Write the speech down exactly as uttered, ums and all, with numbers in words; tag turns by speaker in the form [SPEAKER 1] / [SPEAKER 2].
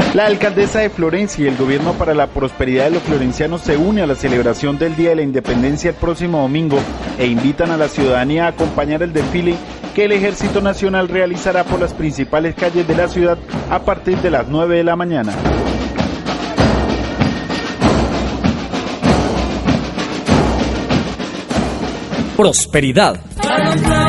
[SPEAKER 1] La alcaldesa de Florencia y el Gobierno para la Prosperidad de los Florencianos se une a la celebración del Día de la Independencia el próximo domingo e invitan a la ciudadanía a acompañar el desfile que el Ejército Nacional realizará por las principales calles de la ciudad a partir de las nueve de la mañana.
[SPEAKER 2] Prosperidad.